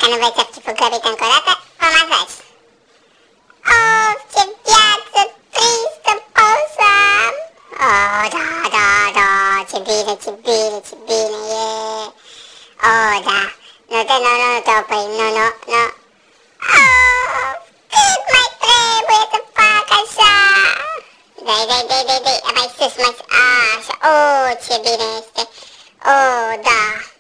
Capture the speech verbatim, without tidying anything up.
Dacă nu vreți să fi fugărit încă o dată, vă masați. Oh, ce viață tristă pot să am. Oh, da, da, da, ce bine, ce bine, ce bine e. Oh, da, nu te, nu, nu, nu te opri, nu, nu, nu. Oh, cât mai trebuie să fac așa. Dai, dai, dai, dai, dai, mai sus, mai sus, așa, oh, ce bine este. Oh, da.